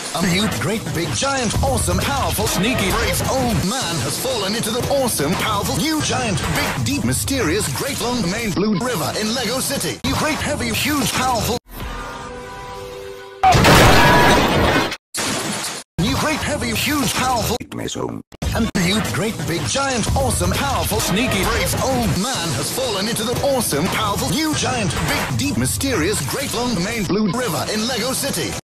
A new, great, big, giant, awesome, powerful, sneaky, brave old man has fallen into the awesome, powerful, new, giant, big, deep, mysterious, great, long, main blue river in Lego City. You great, heavy, huge, powerful. New, great, heavy, huge, powerful. And new, great, big, giant, awesome, powerful, sneaky, brave old man has fallen into the awesome, powerful, new, giant, big, deep, mysterious, great, long, main blue river in Lego City.